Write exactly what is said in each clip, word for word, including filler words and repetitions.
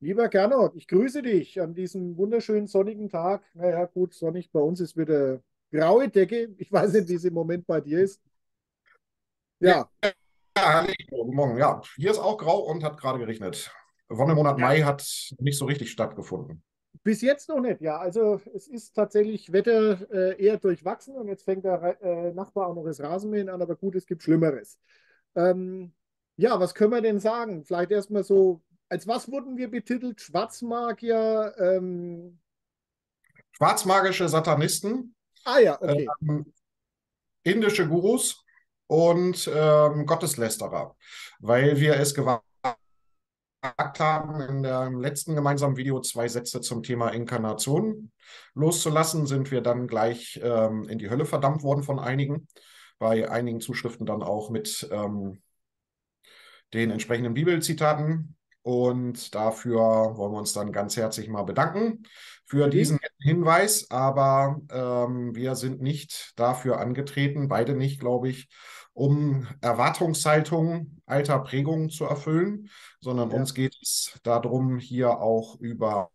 Lieber Gernot, ich grüße dich an diesem wunderschönen sonnigen Tag. Naja, gut, sonnig bei uns ist wieder graue Decke. Ich weiß nicht, wie es im Moment bei dir ist. Ja, Ja, hallo, guten Morgen. Ja, hier ist auch grau und hat gerade geregnet. Wonnemonat ja, Mai hat nicht so richtig stattgefunden. bis jetzt noch nicht. Ja, also es ist tatsächlich Wetter äh, eher durchwachsen und jetzt fängt der äh, Nachbar auch noch das Rasenmähen an, aber gut, es gibt Schlimmeres. Ähm, ja, was können wir denn sagen? Vielleicht erstmal so, als was wurden wir betitelt? Schwarzmagier? Ähm, Schwarzmagische Satanisten, ah ja, okay. ähm, indische Gurus und ähm, Gotteslästerer, weil wir es gewagt haben, in dem letzten gemeinsamen Video zwei Sätze zum Thema Inkarnation loszulassen, sind wir dann gleich ähm, in die Hölle verdammt worden von einigen. Bei einigen Zuschriften dann auch mit ähm, den entsprechenden Bibelzitaten. Und dafür wollen wir uns dann ganz herzlich mal bedanken für Mhm. diesen Hinweis. Aber ähm, wir sind nicht dafür angetreten, beide nicht, glaube ich, um Erwartungshaltung alter Prägungen zu erfüllen, sondern Ja, uns geht es darum, hier auch über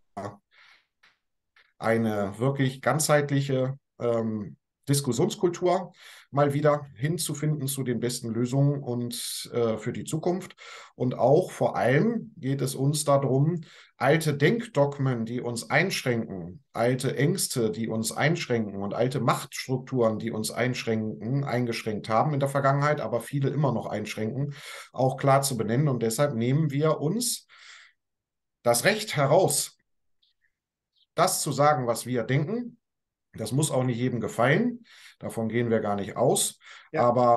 eine wirklich ganzheitliche ähm, Diskussionskultur mal wieder hinzufinden zu den besten Lösungen und äh, für die Zukunft. Und auch vor allem geht es uns darum, alte Denkdogmen, die uns einschränken, alte Ängste, die uns einschränken und alte Machtstrukturen, die uns einschränken, eingeschränkt haben in der Vergangenheit, aber viele immer noch einschränken, auch klar zu benennen. Und deshalb nehmen wir uns das Recht heraus, das zu sagen, was wir denken. Das muss auch nicht jedem gefallen. Davon gehen wir gar nicht aus. ja. Aber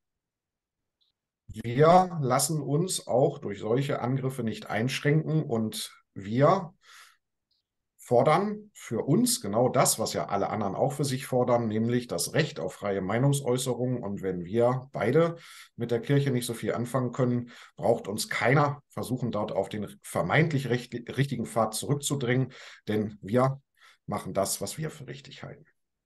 wir lassen uns auch durch solche Angriffe nicht einschränken und wir fordern für uns genau das, was ja alle anderen auch für sich fordern, nämlich das Recht auf freie Meinungsäußerung. Und wenn wir beide mit der Kirche nicht so viel anfangen können, braucht uns keiner versuchen, dort auf den vermeintlich recht, richtigen Pfad zurückzudrängen, denn wir machen das, was wir für richtig halten.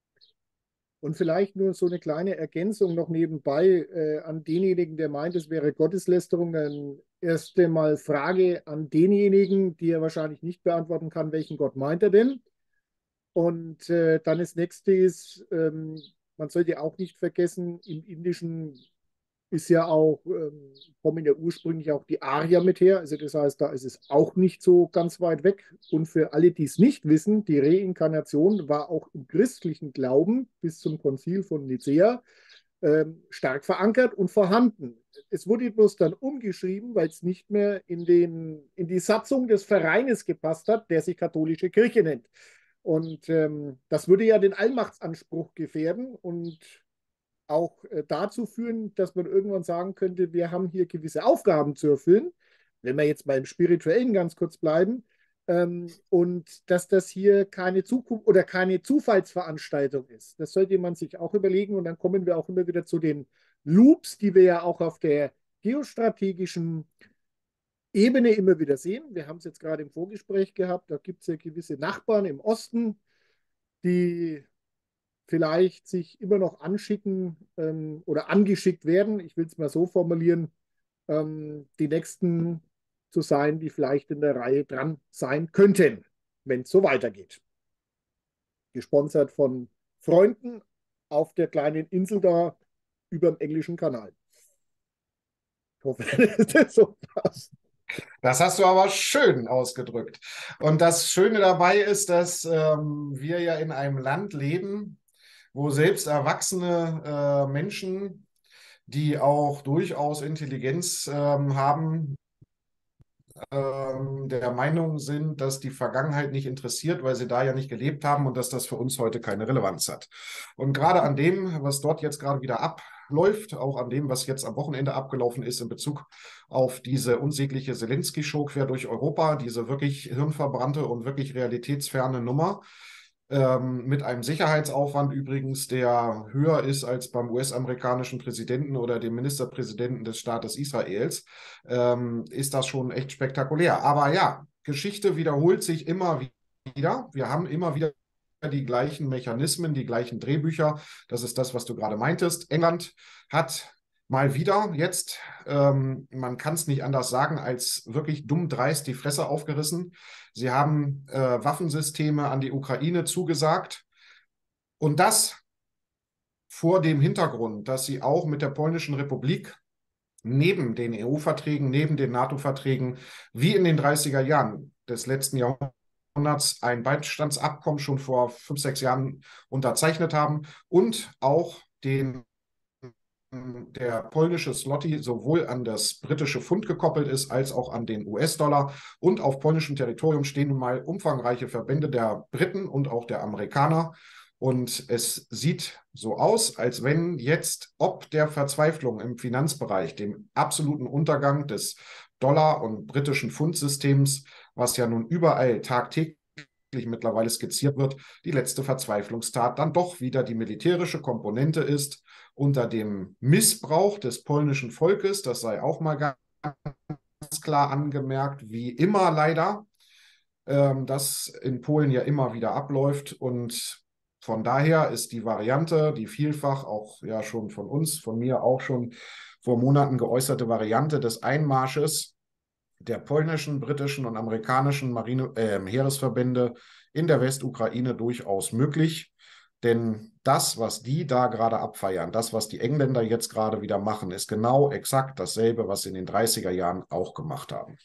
Und vielleicht nur so eine kleine Ergänzung noch nebenbei äh, an denjenigen, der meint, es wäre Gotteslästerung. Dann erst einmal Frage an denjenigen, die er wahrscheinlich nicht beantworten kann, welchen Gott meint er denn? Und äh, dann das nächste ist, ähm, man sollte auch nicht vergessen, im Indischen ist ja auch, ähm, kommen ja ursprünglich auch die Arier mit her. Also das heißt, da ist es auch nicht so ganz weit weg. Und für alle, die es nicht wissen, die Reinkarnation war auch im christlichen Glauben bis zum Konzil von Nicäa ähm, stark verankert und vorhanden. Es wurde bloß dann umgeschrieben, weil es nicht mehr in, den, in die Satzung des Vereines gepasst hat, der sich katholische Kirche nennt. Und ähm, das würde ja den Allmachtsanspruch gefährden und auch äh, dazu führen, dass man irgendwann sagen könnte, wir haben hier gewisse Aufgaben zu erfüllen, wenn wir jetzt beim Spirituellen ganz kurz bleiben, ähm, und dass das hier keine Zukunft oder keine Zufallsveranstaltung ist. Das sollte man sich auch überlegen und dann kommen wir auch immer wieder zu den Loops, die wir ja auch auf der geostrategischen Ebene immer wieder sehen. Wir haben es jetzt gerade im Vorgespräch gehabt, da gibt es ja gewisse Nachbarn im Osten, die vielleicht sich immer noch anschicken ähm, oder angeschickt werden, ich will es mal so formulieren, ähm, die Nächsten zu sein, die vielleicht in der Reihe dran sein könnten, wenn es so weitergeht. Gesponsert von Freunden auf der kleinen Insel da über dem englischen Kanal. Ich hoffe, dass das so passt. Das hast du aber schön ausgedrückt. Und das Schöne dabei ist, dass ähm, wir ja in einem Land leben, wo selbst erwachsene äh, Menschen, die auch durchaus Intelligenz ähm, haben, ähm, der Meinung sind, dass die Vergangenheit nicht interessiert, weil sie da ja nicht gelebt haben und dass das für uns heute keine Relevanz hat. Und gerade an dem, was dort jetzt gerade wieder abläuft, auch an dem, was jetzt am Wochenende abgelaufen ist in Bezug auf diese unsägliche Zelensky-Show quer durch Europa, diese wirklich hirnverbrannte und wirklich realitätsferne Nummer, ähm, mit einem Sicherheitsaufwand übrigens, der höher ist als beim U S-amerikanischen Präsidenten oder dem Ministerpräsidenten des Staates Israels, ähm, ist das schon echt spektakulär. Aber ja, Geschichte wiederholt sich immer wieder. Wir haben immer wieder die gleichen Mechanismen, die gleichen Drehbücher. Das ist das, was du gerade meintest. England hat mal wieder jetzt, ähm, man kann es nicht anders sagen, als wirklich dumm dreist die Fresse aufgerissen. Sie haben äh, Waffensysteme an die Ukraine zugesagt. Und das vor dem Hintergrund, dass sie auch mit der Polnischen Republik neben den E U-Verträgen, neben den NATO-Verträgen, wie in den dreißiger Jahren des letzten Jahrhunderts ein Beistandsabkommen schon vor fünf, sechs Jahren unterzeichnet haben und auch den der polnische Zloty sowohl an das britische Pfund gekoppelt ist, als auch an den U S-Dollar. Und auf polnischem Territorium stehen nun mal umfangreiche Verbände der Briten und auch der Amerikaner. Und es sieht so aus, als wenn jetzt ob der Verzweiflung im Finanzbereich, dem absoluten Untergang des Dollar- und britischen Pfundsystems, was ja nun überall tagtäglich mittlerweile skizziert wird, die letzte Verzweiflungstat dann doch wieder die militärische Komponente ist, unter dem Missbrauch des polnischen Volkes, das sei auch mal ganz klar angemerkt, wie immer leider, ähm, das in Polen ja immer wieder abläuft. Und von daher ist die Variante, die vielfach auch ja schon von uns, von mir auch schon vor Monaten geäußerte Variante des Einmarsches der polnischen, britischen und amerikanischen Marine, äh, Heeresverbände in der Westukraine durchaus möglich. Denn das, was die da gerade abfeiern, das, was die Engländer jetzt gerade wieder machen, ist genau exakt dasselbe, was sie in den dreißiger Jahren auch gemacht haben.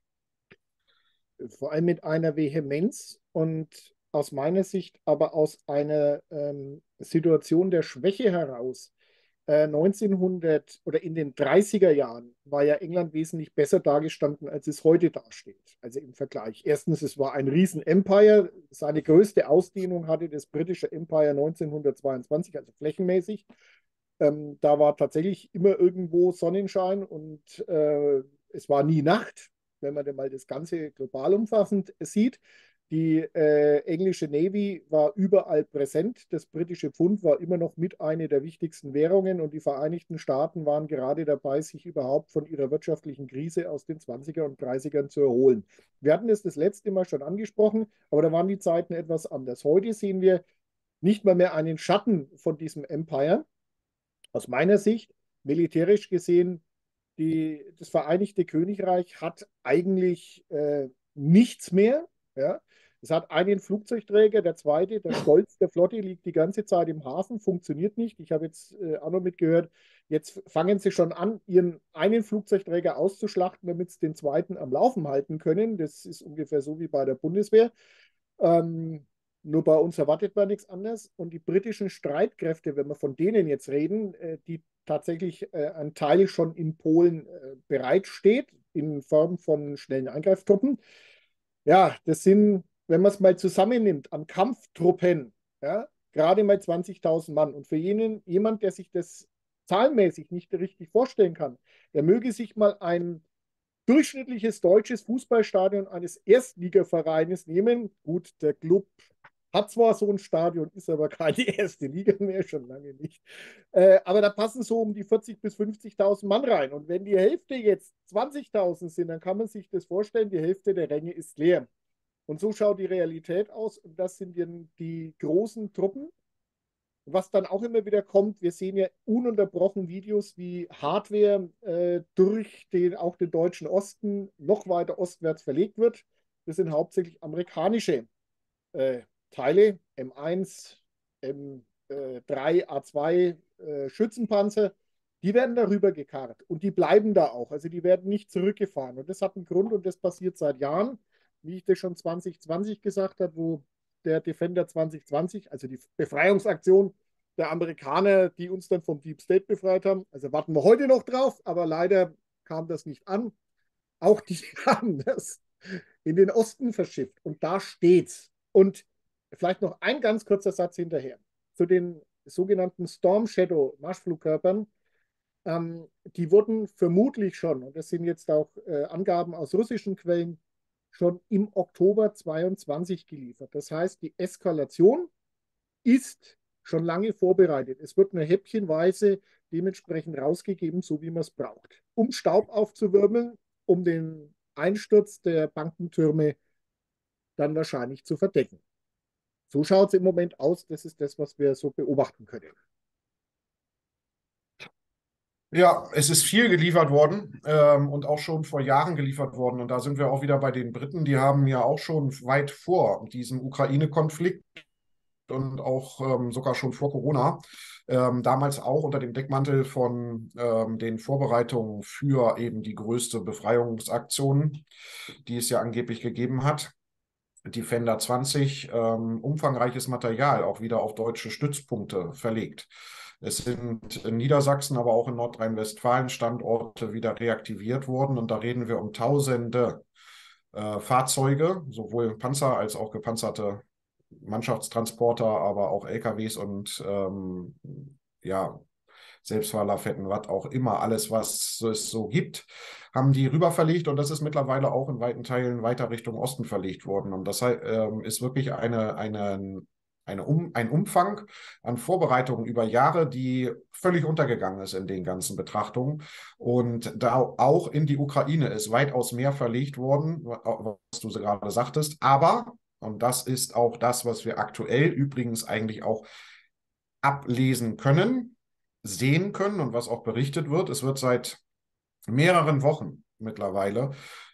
Vor allem mit einer Vehemenz und aus meiner Sicht aber aus einer ähm, Situation der Schwäche heraus. Äh, neunzehnhundert oder in den dreißiger Jahren war ja England wesentlich besser dargestanden, als es heute dasteht. Also im Vergleich. Erstens, es war ein Riesen-Empire. Seine größte Ausdehnung hatte das britische Empire neunzehnhundertzweiundzwanzig, also flächenmäßig. Ähm, da war tatsächlich immer irgendwo Sonnenschein und äh, es war nie Nacht, wenn man denn mal das Ganze global umfassend sieht. Die äh, englische Navy war überall präsent. Das britische Pfund war immer noch mit einer der wichtigsten Währungen und die Vereinigten Staaten waren gerade dabei, sich überhaupt von ihrer wirtschaftlichen Krise aus den zwanziger und dreißigern zu erholen. Wir hatten es das letzte Mal schon angesprochen, aber da waren die Zeiten etwas anders. Heute sehen wir nicht mal mehr einen Schatten von diesem Empire. Aus meiner Sicht, militärisch gesehen, die, das Vereinigte Königreich hat eigentlich äh, nichts mehr. Ja? Es hat einen Flugzeugträger, der zweite, der Stolz der Flotte liegt die ganze Zeit im Hafen, funktioniert nicht. Ich habe jetzt äh, auch noch mitgehört, jetzt fangen sie schon an, ihren einen Flugzeugträger auszuschlachten, damit sie den zweiten am Laufen halten können. Das ist ungefähr so wie bei der Bundeswehr. Ähm, Nur bei uns erwartet man nichts anderes. Und die britischen Streitkräfte, wenn wir von denen jetzt reden, äh, die tatsächlich äh, ein Teil schon in Polen äh, bereitsteht, in Form von schnellen Eingreiftruppen. Ja, das sind, wenn man es mal zusammennimmt, an Kampftruppen, ja, gerade mal zwanzigtausend Mann. Und für jenen, jemand, der sich das zahlenmäßig nicht richtig vorstellen kann, der möge sich mal ein durchschnittliches deutsches Fußballstadion eines Erstligavereines nehmen. Gut, der Club hat zwar so ein Stadion, ist aber keine erste Liga mehr, schon lange nicht. Äh, aber da passen so um die vierzigtausend bis fünfzigtausend Mann rein. Und wenn die Hälfte jetzt zwanzigtausend sind, dann kann man sich das vorstellen, die Hälfte der Ränge ist leer. Und so schaut die Realität aus. Und das sind die, die großen Truppen. Was dann auch immer wieder kommt, wir sehen ja ununterbrochen Videos, wie Hardware äh, durch den, auch den deutschen Osten noch weiter ostwärts verlegt wird. Das sind hauptsächlich amerikanische äh, Teile, M eins, M drei, A zwei äh, Schützenpanzer. Die werden darüber gekarrt und die bleiben da auch. Also die werden nicht zurückgefahren. Und das hat einen Grund und das passiert seit Jahren, wie ich das schon zwanzig zwanzig gesagt habe, wo der Defender zwanzig zwanzig, also die Befreiungsaktion der Amerikaner, die uns dann vom Deep State befreit haben. Also warten wir heute noch drauf, aber leider kam das nicht an. Auch die haben das in den Osten verschifft und da steht's. Und vielleicht noch ein ganz kurzer Satz hinterher zu den sogenannten Storm Shadow Marschflugkörpern. Ähm, die wurden vermutlich schon, und das sind jetzt auch äh, Angaben aus russischen Quellen, schon im Oktober zweiundzwanzig geliefert. Das heißt, die Eskalation ist schon lange vorbereitet. Es wird nur häppchenweise dementsprechend rausgegeben, so wie man es braucht, um Staub aufzuwirbeln, um den Einsturz der Bankentürme dann wahrscheinlich zu verdecken. So schaut es im Moment aus. Das ist das, was wir so beobachten können. Ja, es ist viel geliefert worden ähm, und auch schon vor Jahren geliefert worden. Und da sind wir auch wieder bei den Briten. Die haben ja auch schon weit vor diesem Ukraine-Konflikt und auch ähm, sogar schon vor Corona, ähm, damals auch unter dem Deckmantel von ähm, den Vorbereitungen für eben die größte Befreiungsaktion, die es ja angeblich gegeben hat, Defender zwanzig, ähm, umfangreiches Material auch wieder auf deutsche Stützpunkte verlegt. Es sind in Niedersachsen, aber auch in Nordrhein-Westfalen Standorte wieder reaktiviert worden. Und da reden wir um tausende äh, Fahrzeuge, sowohl Panzer als auch gepanzerte Mannschaftstransporter, aber auch L K Ws und ähm, ja, Selbstfahrerlafetten, was auch immer, alles, was es so gibt, haben die rüber verlegt und das ist mittlerweile auch in weiten Teilen weiter Richtung Osten verlegt worden. Und das ähm, ist wirklich eine, eine, eine um, ein Umfang an Vorbereitungen über Jahre, die völlig untergegangen ist in den ganzen Betrachtungen. Und da auch in die Ukraine ist weitaus mehr verlegt worden, was du gerade sagtest. Aber, und das ist auch das, was wir aktuell übrigens eigentlich auch ablesen können, sehen können und was auch berichtet wird. Es wird seit mehreren Wochen mittlerweile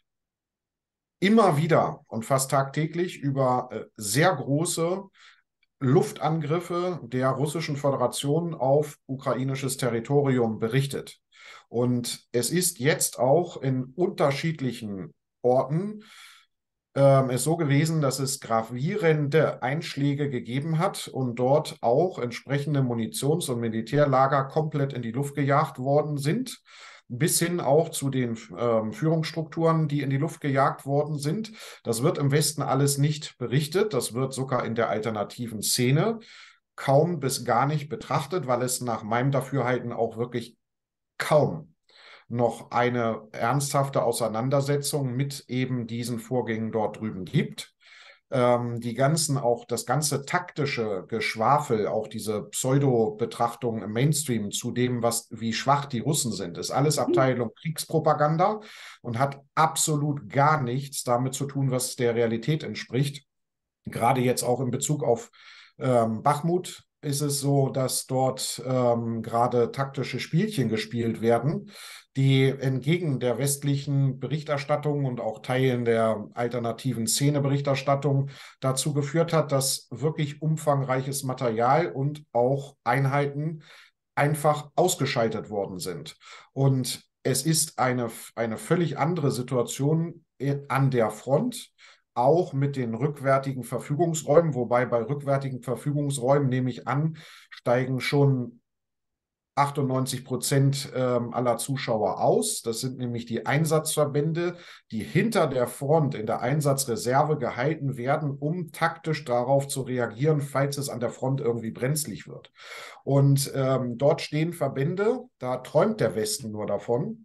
immer wieder und fast tagtäglich über äh, sehr große Luftangriffe der Russischen Föderation auf ukrainisches Territorium berichtet. Und es ist jetzt auch in unterschiedlichen Orten ähm, ist so gewesen, dass es gravierende Einschläge gegeben hat und dort auch entsprechende Munitions- und Militärlager komplett in die Luft gejagt worden sind, bis hin auch zu den ähm, Führungsstrukturen, die in die Luft gejagt worden sind. Das wird im Westen alles nicht berichtet. Das wird sogar in der alternativen Szene kaum bis gar nicht betrachtet, weil es nach meinem Dafürhalten auch wirklich kaum noch eine ernsthafte Auseinandersetzung mit eben diesen Vorgängen dort drüben gibt. Ähm, die ganzen, auch das ganze taktische Geschwafel, auch diese Pseudo-Betrachtung im Mainstream zu dem, was, wie schwach die Russen sind, ist alles Abteilung Kriegspropaganda und hat absolut gar nichts damit zu tun, was der Realität entspricht. Gerade jetzt auch in Bezug auf ähm, Bachmut ist es so, dass dort ähm, gerade taktische Spielchen gespielt werden, die entgegen der westlichen Berichterstattung und auch Teilen der alternativen Szeneberichterstattung dazu geführt hat, dass wirklich umfangreiches Material und auch Einheiten einfach ausgeschaltet worden sind. Und es ist eine, eine völlig andere Situation an der Front, auch mit den rückwärtigen Verfügungsräumen, wobei bei rückwärtigen Verfügungsräumen, nehme ich an, steigen schon achtundneunzig Prozent ähm, aller Zuschauer aus. Das sind nämlich die Einsatzverbände, die hinter der Front in der Einsatzreserve gehalten werden, um taktisch darauf zu reagieren, falls es an der Front irgendwie brenzlig wird. Und ähm, dort stehen Verbände, da träumt der Westen nur davon.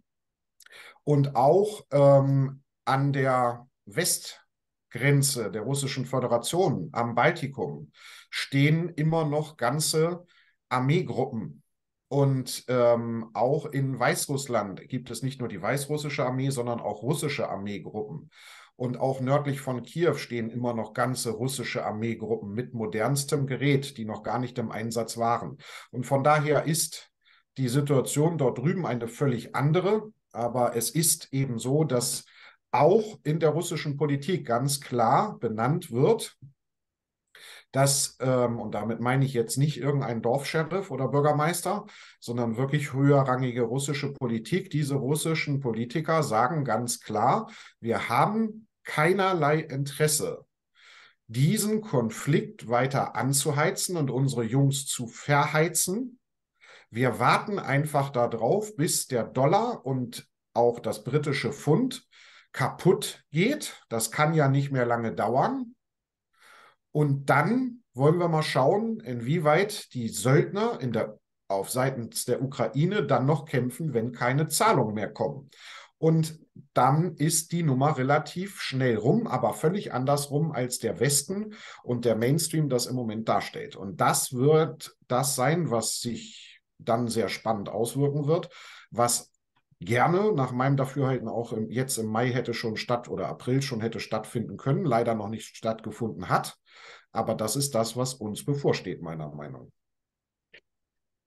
Und auch ähm, an der Westgrenze der Russischen Föderation am Baltikum stehen immer noch ganze Armeegruppen. Und ähm, auch in Weißrussland gibt es nicht nur die weißrussische Armee, sondern auch russische Armeegruppen. Und auch nördlich von Kiew stehen immer noch ganze russische Armeegruppen mit modernstem Gerät, die noch gar nicht im Einsatz waren. Und von daher ist die Situation dort drüben eine völlig andere. Aber es ist eben so, dass auch in der russischen Politik ganz klar benannt wird, dass, ähm, und damit meine ich jetzt nicht irgendeinen Dorfscheriff oder Bürgermeister, sondern wirklich höherrangige russische Politik. Diese russischen Politiker sagen ganz klar, wir haben keinerlei Interesse, diesen Konflikt weiter anzuheizen und unsere Jungs zu verheizen. Wir warten einfach darauf, bis der Dollar und auch das britische Pfund kaputt geht. Das kann ja nicht mehr lange dauern. Und dann wollen wir mal schauen, inwieweit die Söldner in der, auf seitens der Ukraine dann noch kämpfen, wenn keine Zahlungen mehr kommen. Und dann ist die Nummer relativ schnell rum, aber völlig andersrum, als der Westen und der Mainstream das im Moment darstellt. Und das wird das sein, was sich dann sehr spannend auswirken wird, was gerne nach meinem Dafürhalten auch im, jetzt im Mai hätte schon statt oder April schon hätte stattfinden können, leider noch nicht stattgefunden hat. Aber das ist das, was uns bevorsteht, meiner Meinung nach.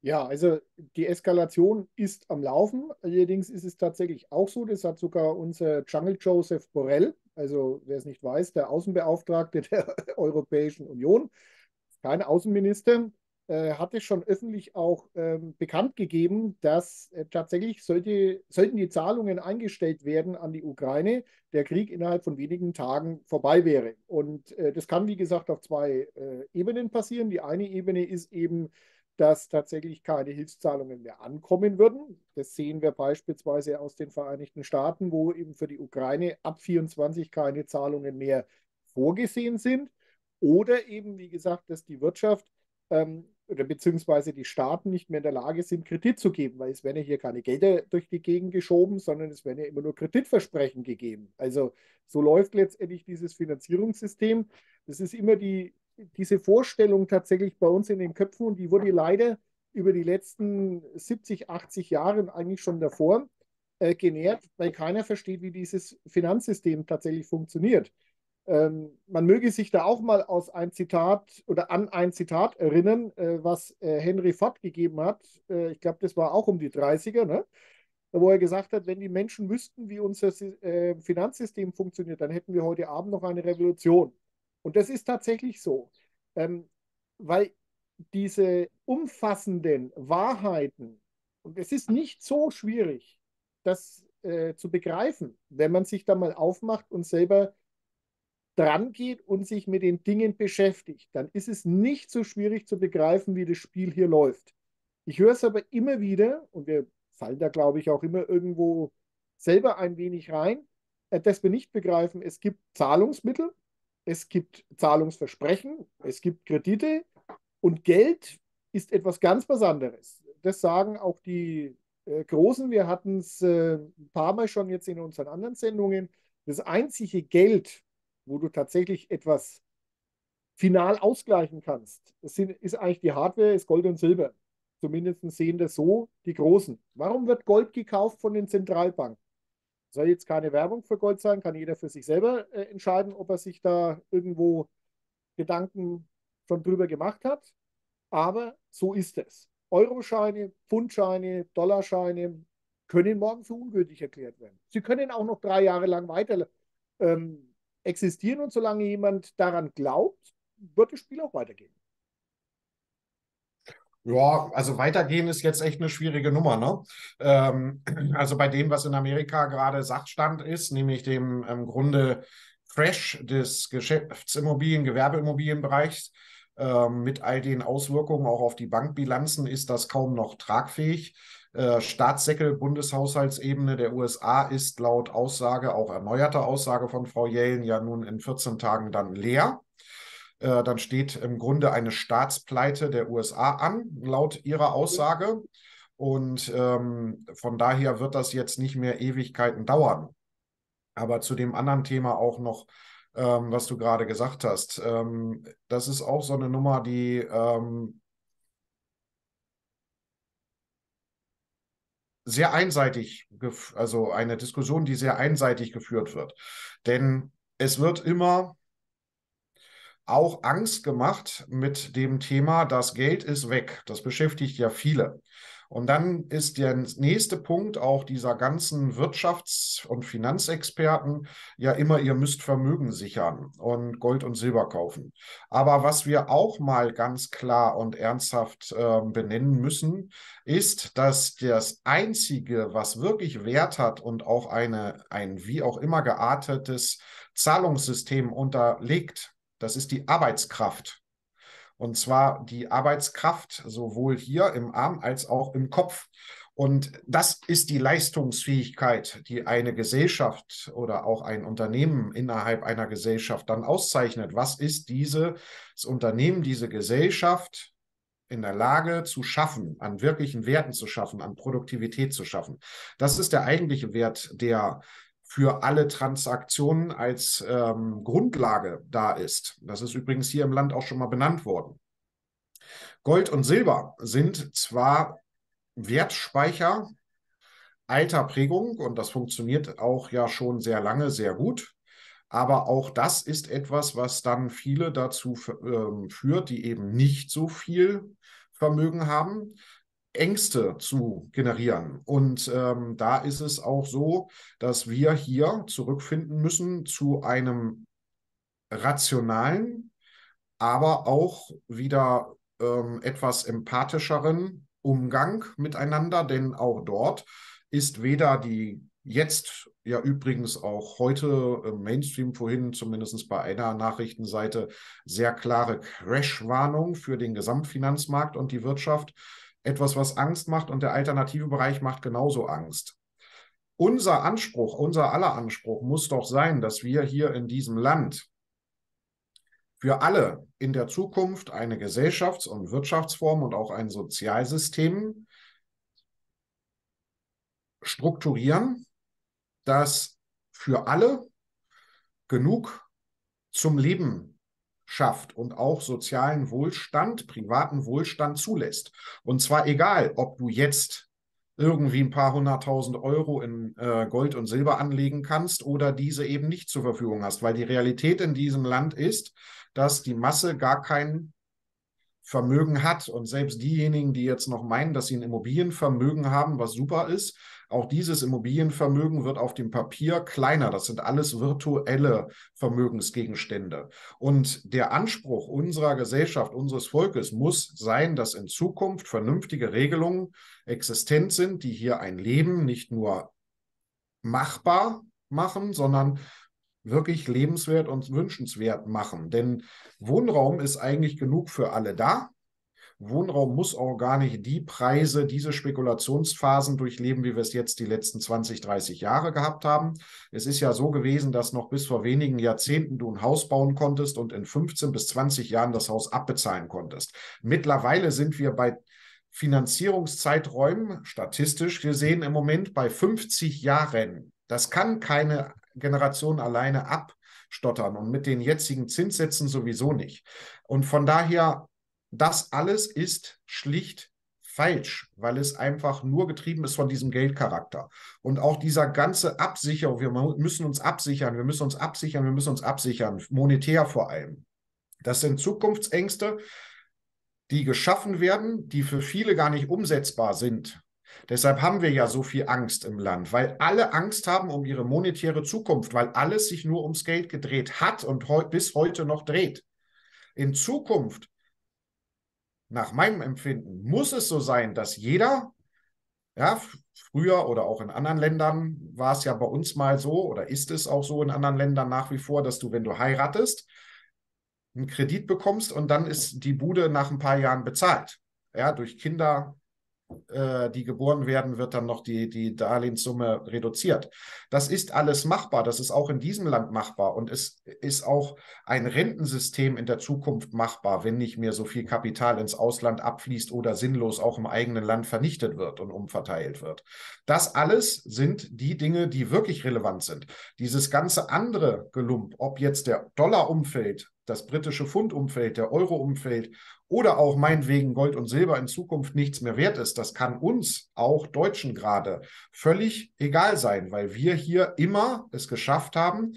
Ja, also die Eskalation ist am Laufen. Allerdings ist es tatsächlich auch so, das hat sogar unser Jungle Joseph Borrell, also wer es nicht weiß, der Außenbeauftragte der Europäischen Union, kein Außenminister, äh, hatte schon öffentlich auch ähm, bekannt gegeben, dass äh, tatsächlich sollte, sollten die Zahlungen eingestellt werden an die Ukraine, der Krieg innerhalb von wenigen Tagen vorbei wäre. Und äh, das kann, wie gesagt, auf zwei äh, Ebenen passieren. Die eine Ebene ist eben, dass tatsächlich keine Hilfszahlungen mehr ankommen würden. Das sehen wir beispielsweise aus den Vereinigten Staaten, wo eben für die Ukraine ab vierundzwanzig keine Zahlungen mehr vorgesehen sind. Oder eben, wie gesagt, dass die Wirtschaft ähm, oder beziehungsweise die Staaten nicht mehr in der Lage sind, Kredit zu geben, weil es werden ja hier keine Gelder durch die Gegend geschoben, sondern es werden ja immer nur Kreditversprechen gegeben. Also so läuft letztendlich dieses Finanzierungssystem. Das ist immer die, diese Vorstellung tatsächlich bei uns in den Köpfen und die wurde leider über die letzten siebzig, achtzig Jahre eigentlich schon davor äh, genährt, weil keiner versteht, wie dieses Finanzsystem tatsächlich funktioniert. Ähm, man möge sich da auch mal aus ein Zitat oder an ein Zitat erinnern, äh, was äh, Henry Ford gegeben hat. Äh, ich glaube, das war auch um die dreißiger, ne? Wo er gesagt hat, wenn die Menschen wüssten, wie unser äh, Finanzsystem funktioniert, dann hätten wir heute Abend noch eine Revolution. Und das ist tatsächlich so, ähm, weil diese umfassenden Wahrheiten, und es ist nicht so schwierig, das äh, zu begreifen, wenn man sich da mal aufmacht und selber dran geht und sich mit den Dingen beschäftigt, dann ist es nicht so schwierig zu begreifen, wie das Spiel hier läuft. Ich höre es aber immer wieder, und wir fallen da, glaube ich, auch immer irgendwo selber ein wenig rein, äh, dass wir nicht begreifen, es gibt Zahlungsmittel, es gibt Zahlungsversprechen, es gibt Kredite und Geld ist etwas ganz was anderes. Das sagen auch die äh, Großen. Wir hatten es äh, ein paar Mal schon jetzt in unseren anderen Sendungen. Das einzige Geld, wo du tatsächlich etwas final ausgleichen kannst, das sind, ist eigentlich die Hardware, ist Gold und Silber. Zumindest sehen das so die Großen. Warum wird Gold gekauft von den Zentralbanken? Soll jetzt keine Werbung für Gold sein, kann jeder für sich selber äh, entscheiden, ob er sich da irgendwo Gedanken schon drüber gemacht hat. Aber so ist es. Euroscheine, Pfundscheine, Dollarscheine können morgen für ungültig erklärt werden. Sie können auch noch drei Jahre lang weiter ähm, existieren und solange jemand daran glaubt, wird das Spiel auch weitergehen. Ja, also weitergehen ist jetzt echt eine schwierige Nummer, ne? Ähm, also bei dem, was in Amerika gerade Sachstand ist, nämlich dem im Grunde Crash des Geschäftsimmobilien, Gewerbeimmobilienbereichs, ähm, mit all den Auswirkungen auch auf die Bankbilanzen, ist das kaum noch tragfähig. Äh, Staatssäckel Bundeshaushaltsebene der U S A ist laut Aussage, auch erneuerter Aussage von Frau Yellen, ja nun in vierzehn Tagen dann leer. Äh, dann steht im Grunde eine Staatspleite der U S A an, laut ihrer Aussage. Und ähm, von daher wird das jetzt nicht mehr Ewigkeiten dauern. Aber zu dem anderen Thema auch noch, ähm, was du gerade gesagt hast. Ähm, das ist auch so eine Nummer, die ähm, sehr einseitig, also eine Diskussion, die sehr einseitig geführt wird. Denn es wird immer auch Angst gemacht mit dem Thema, das Geld ist weg. Das beschäftigt ja viele. Und dann ist der nächste Punkt auch dieser ganzen Wirtschafts- und Finanzexperten ja immer, ihr müsst Vermögen sichern und Gold und Silber kaufen. Aber was wir auch mal ganz klar und ernsthaft äh, benennen müssen, ist, dass das Einzige, was wirklich Wert hat und auch eine, ein wie auch immer geartetes Zahlungssystem unterlegt, das ist die Arbeitskraft. Und zwar die Arbeitskraft sowohl hier im Arm als auch im Kopf. Und das ist die Leistungsfähigkeit, die eine Gesellschaft oder auch ein Unternehmen innerhalb einer Gesellschaft dann auszeichnet. Was ist dieses Unternehmen, diese Gesellschaft in der Lage zu schaffen, an wirklichen Werten zu schaffen, an Produktivität zu schaffen? Das ist der eigentliche Wert, der für alle Transaktionen als ähm, Grundlage da ist. Das ist übrigens hier im Land auch schon mal benannt worden. Gold und Silber sind zwar Wertspeicher alter Prägung und das funktioniert auch ja schon sehr lange sehr gut, aber auch das ist etwas, was dann viele dazu äh, führt, die eben nicht so viel Vermögen haben, Ängste zu generieren. Und ähm, da ist es auch so, dass wir hier zurückfinden müssen zu einem rationalen, aber auch wieder ähm, etwas empathischeren Umgang miteinander, denn auch dort ist weder die jetzt ja übrigens auch heute im Mainstream vorhin, zumindest bei einer Nachrichtenseite, sehr klare Crash-Warnung für den Gesamtfinanzmarkt und die Wirtschaft, etwas, was Angst macht, und der alternative Bereich macht genauso Angst. Unser Anspruch, unser aller Anspruch muss doch sein, dass wir hier in diesem Land für alle in der Zukunft eine Gesellschafts- und Wirtschaftsform und auch ein Sozialsystem strukturieren, das für alle genug zum Leben schafft und auch sozialen Wohlstand, privaten Wohlstand zulässt. Und zwar egal, ob du jetzt irgendwie ein paar hunderttausend Euro in äh, Gold und Silber anlegen kannst oder diese eben nicht zur Verfügung hast, weil die Realität in diesem Land ist, dass die Masse gar kein Vermögen hat. Und selbst diejenigen, die jetzt noch meinen, dass sie ein Immobilienvermögen haben, was super ist, auch dieses Immobilienvermögen wird auf dem Papier kleiner. Das sind alles virtuelle Vermögensgegenstände. Und der Anspruch unserer Gesellschaft, unseres Volkes muss sein, dass in Zukunft vernünftige Regelungen existent sind, die hier ein Leben nicht nur machbar machen, sondern wirklich lebenswert und wünschenswert machen. Denn Wohnraum ist eigentlich genug für alle da. Wohnraum muss auch gar nicht die Preise, diese Spekulationsphasen durchleben, wie wir es jetzt die letzten zwanzig, dreißig Jahre gehabt haben. Es ist ja so gewesen, dass noch bis vor wenigen Jahrzehnten du ein Haus bauen konntest und in fünfzehn bis zwanzig Jahren das Haus abbezahlen konntest. Mittlerweile sind wir bei Finanzierungszeiträumen, statistisch gesehen im Moment bei fünfzig Jahren. Das kann keine Generation alleine abstottern und mit den jetzigen Zinssätzen sowieso nicht. Und von daher, das alles ist schlicht falsch, weil es einfach nur getrieben ist von diesem Geldcharakter. Und auch dieser ganze Absicherung, wir müssen uns absichern, wir müssen uns absichern, wir müssen uns absichern, monetär vor allem. Das sind Zukunftsängste, die geschaffen werden, die für viele gar nicht umsetzbar sind. Deshalb haben wir ja so viel Angst im Land, weil alle Angst haben um ihre monetäre Zukunft, weil alles sich nur ums Geld gedreht hat und heu bis heute noch dreht. In Zukunft, nach meinem Empfinden, muss es so sein, dass jeder, ja, früher oder auch in anderen Ländern war es ja bei uns mal so oder ist es auch so in anderen Ländern nach wie vor, dass du, wenn du heiratest, einen Kredit bekommst und dann ist die Bude nach ein paar Jahren bezahlt. Ja, durch Kinder, äh, die geboren werden, wird dann noch die, die Darlehenssumme reduziert. Das ist alles machbar. Das ist auch in diesem Land machbar. Und es ist auch ein Rentensystem in der Zukunft machbar, wenn nicht mehr so viel Kapital ins Ausland abfließt oder sinnlos auch im eigenen Land vernichtet wird und umverteilt wird. Das alles sind die Dinge, die wirklich relevant sind. Dieses ganze andere Gelump, ob jetzt der Dollar umfällt, das britische Pfund umfällt, der Euro umfällt oder auch meinetwegen Gold und Silber in Zukunft nichts mehr wert ist, das kann uns, auch Deutschen gerade, völlig egal sein, weil wir hier immer es geschafft haben,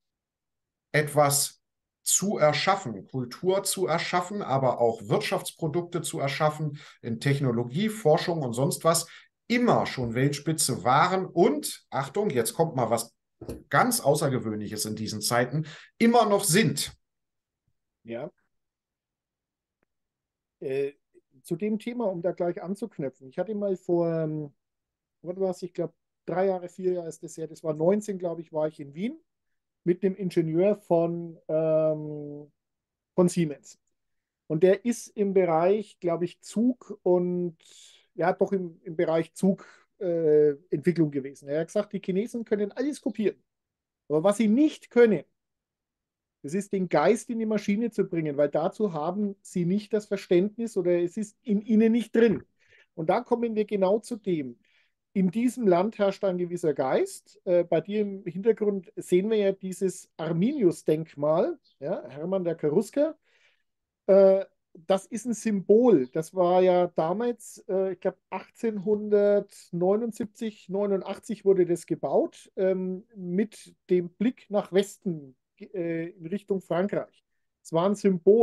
etwas zu erschaffen, Kultur zu erschaffen, aber auch Wirtschaftsprodukte zu erschaffen, in Technologie, Forschung und sonst was, immer schon Weltspitze waren und, Achtung, jetzt kommt mal was ganz Außergewöhnliches in diesen Zeiten, immer noch sind. Ja. Äh, zu dem Thema, um da gleich anzuknüpfen. Ich hatte mal vor, ähm, was war es, ich glaube, drei Jahre, vier Jahre ist das her, das war neunzehn, glaube ich, war ich in Wien mit einem Ingenieur von, ähm, von Siemens. Und der ist im Bereich, glaube ich, Zug und ja, doch im, im Bereich Zugentwicklung äh, Entwicklung gewesen. Er hat gesagt, die Chinesen können alles kopieren. Aber was sie nicht können, das ist den Geist in die Maschine zu bringen, weil dazu haben sie nicht das Verständnis oder es ist in ihnen nicht drin. Und da kommen wir genau zu dem. In diesem Land herrscht ein gewisser Geist. Äh, bei dir im Hintergrund sehen wir ja dieses Arminius-Denkmal, ja, Hermann der Cherusker. Äh, Das ist ein Symbol. Das war ja damals, äh, ich glaube, achtzehnhundertneunundsiebzig, neunundachtzig wurde das gebaut, ähm, mit dem Blick nach Westen, äh, in Richtung Frankreich. Es war ein Symbol.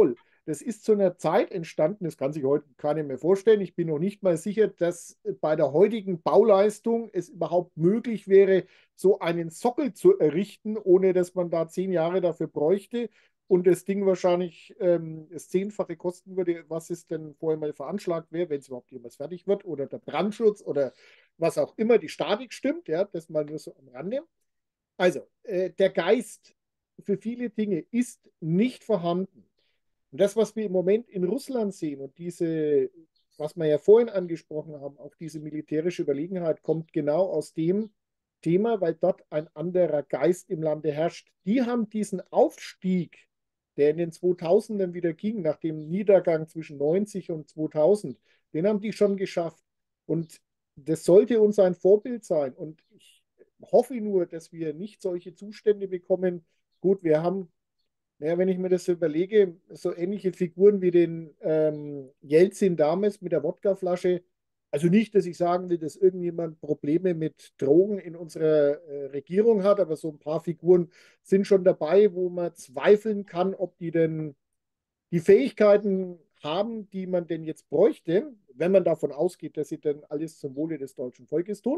Das ist zu einer Zeit entstanden, das kann sich heute keiner mehr vorstellen. Ich bin noch nicht mal sicher, dass bei der heutigen Bauleistung es überhaupt möglich wäre, so einen Sockel zu errichten, ohne dass man da zehn Jahre dafür bräuchte und das Ding wahrscheinlich ähm, das Zehnfache kosten würde, was es denn vorher mal veranschlagt wäre, wenn es überhaupt jemals fertig wird, oder der Brandschutz oder was auch immer, die Statik stimmt, ja, das mal nur so am Rande. Also, äh, der Geist für viele Dinge ist nicht vorhanden. Und das, was wir im Moment in Russland sehen und diese, was wir ja vorhin angesprochen haben, auch diese militärische Überlegenheit, kommt genau aus dem Thema, weil dort ein anderer Geist im Lande herrscht. Die haben diesen Aufstieg, der in den zweitausendern wieder ging, nach dem Niedergang zwischen neunzig und zweitausend, den haben die schon geschafft. Und das sollte uns ein Vorbild sein. Und ich hoffe nur, dass wir nicht solche Zustände bekommen. Gut, wir haben, naja, wenn ich mir das so überlege, so ähnliche Figuren wie den ähm, Jelzin damals mit der Wodkaflasche. Also nicht, dass ich sagen will, dass irgendjemand Probleme mit Drogen in unserer äh, Regierung hat, aber so ein paar Figuren sind schon dabei, wo man zweifeln kann, ob die denn die Fähigkeiten haben, die man denn jetzt bräuchte, wenn man davon ausgeht, dass sie dann alles zum Wohle des deutschen Volkes tun.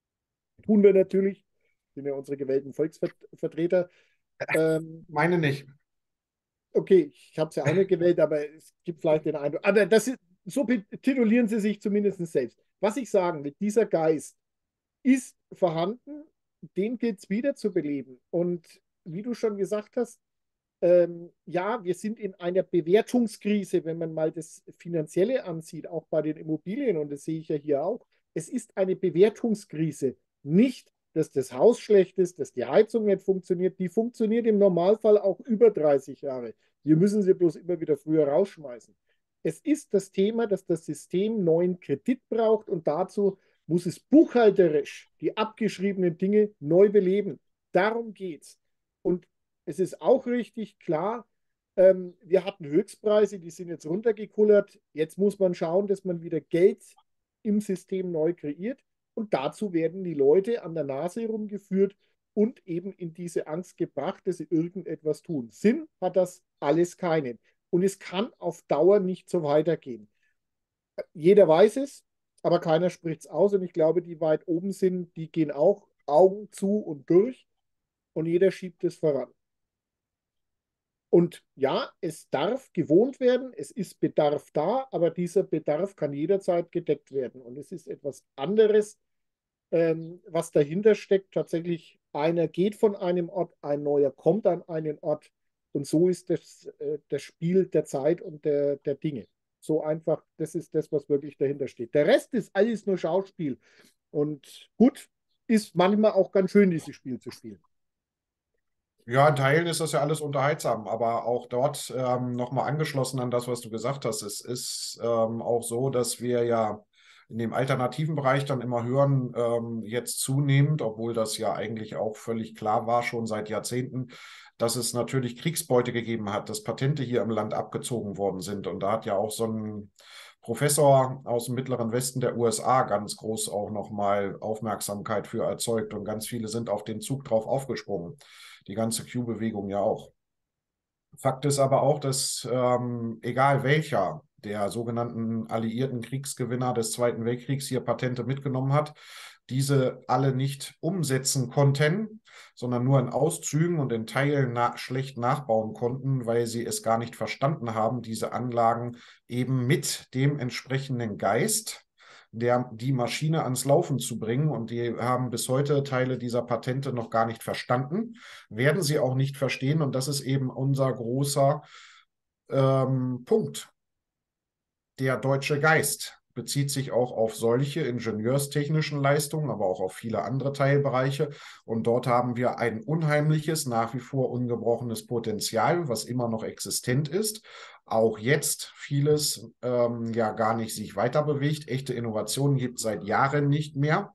Tun wir natürlich, sind ja unsere gewählten Volksvertreter. Ähm, Meine nicht. okay, ich habe es ja auch nicht gewählt, aber es gibt vielleicht den Eindruck. Aber das ist, so titulieren sie sich zumindest selbst. Was ich sagen will, dieser Geist ist vorhanden, den gilt es wieder zu beleben. Und wie du schon gesagt hast, ähm, ja, wir sind in einer Bewertungskrise, wenn man mal das Finanzielle ansieht, auch bei den Immobilien, und das sehe ich ja hier auch. Es ist eine Bewertungskrise. Nicht, dass das Haus schlecht ist, dass die Heizung nicht funktioniert. Die funktioniert im Normalfall auch über dreißig Jahre. Wir müssen sie bloß immer wieder früher rausschmeißen. Es ist das Thema, dass das System neuen Kredit braucht, und dazu muss es buchhalterisch die abgeschriebenen Dinge neu beleben. Darum geht es. Und es ist auch richtig klar, ähm, wir hatten Höchstpreise, die sind jetzt runtergekullert. Jetzt muss man schauen, dass man wieder Geld im System neu kreiert. Und dazu werden die Leute an der Nase herumgeführt und eben in diese Angst gebracht, dass sie irgendetwas tun. Sinn hat das alles keinen. Und es kann auf Dauer nicht so weitergehen. Jeder weiß es, aber keiner spricht es aus. Und ich glaube, die weit oben sind, die gehen auch Augen zu und durch. Und jeder schiebt es voran. Und ja, es darf gewohnt werden, es ist Bedarf da, aber dieser Bedarf kann jederzeit gedeckt werden. Und es ist etwas anderes, ähm, was dahinter steckt. Tatsächlich, einer geht von einem Ort, ein neuer kommt an einen Ort. Und so ist das, äh, das Spiel der Zeit und der, der Dinge. So einfach, das ist das, was wirklich dahinter steht. Der Rest ist alles nur Schauspiel. Und gut, ist manchmal auch ganz schön, dieses Spiel zu spielen. Ja, in Teilen ist das ja alles unterhaltsam, aber auch dort ähm, nochmal angeschlossen an das, was du gesagt hast. Es ist ähm, auch so, dass wir ja in dem alternativen Bereich dann immer hören, ähm, jetzt zunehmend, obwohl das ja eigentlich auch völlig klar war, schon seit Jahrzehnten, dass es natürlich Kriegsbeute gegeben hat, dass Patente hier im Land abgezogen worden sind. Und da hat ja auch so ein Professor aus dem Mittleren Westen der U S A ganz groß auch nochmal Aufmerksamkeit für erzeugt. Und ganz viele sind auf den Zug drauf aufgesprungen. Die ganze Q-Bewegung ja auch. Fakt ist aber auch, dass ähm, egal welcher der sogenannten alliierten Kriegsgewinner des Zweiten Weltkriegs hier Patente mitgenommen hat, diese alle nicht umsetzen konnten, sondern nur in Auszügen und in Teilen na schlecht nachbauen konnten, weil sie es gar nicht verstanden haben, diese Anlagen eben mit dem entsprechenden Geist, der, die Maschine ans Laufen zu bringen. Und die haben bis heute Teile dieser Patente noch gar nicht verstanden, werden sie auch nicht verstehen. Und das ist eben unser großer ähm, Punkt. Der deutsche Geist bezieht sich auch auf solche ingenieurstechnischen Leistungen, aber auch auf viele andere Teilbereiche. Und dort haben wir ein unheimliches, nach wie vor ungebrochenes Potenzial, was immer noch existent ist. Auch jetzt vieles ähm, ja gar nicht sich weiter bewegt. Echte Innovationen gibt es seit Jahren nicht mehr.